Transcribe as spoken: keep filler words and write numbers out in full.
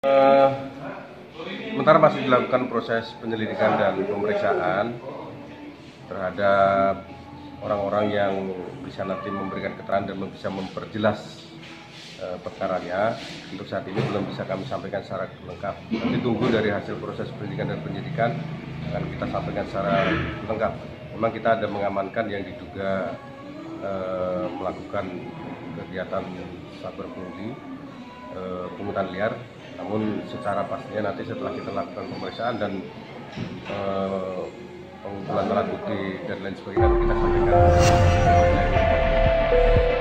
Uh, sementara masih dilakukan proses penyelidikan dan pemeriksaan terhadap orang-orang yang bisa nanti memberikan keterangan dan bisa memperjelas uh, perkaranya. Untuk saat ini belum bisa kami sampaikan secara lengkap. Nanti tunggu dari hasil proses penyelidikan dan penyidikan akan kita sampaikan secara lengkap. Memang kita ada mengamankan yang diduga uh, melakukan kegiatan cyberbullying, uh, pungutan liar. Namun secara pastinya nanti setelah kita lakukan pemeriksaan dan uh, pengumpulan alat bukti dan lain sebagainya kita sampaikan.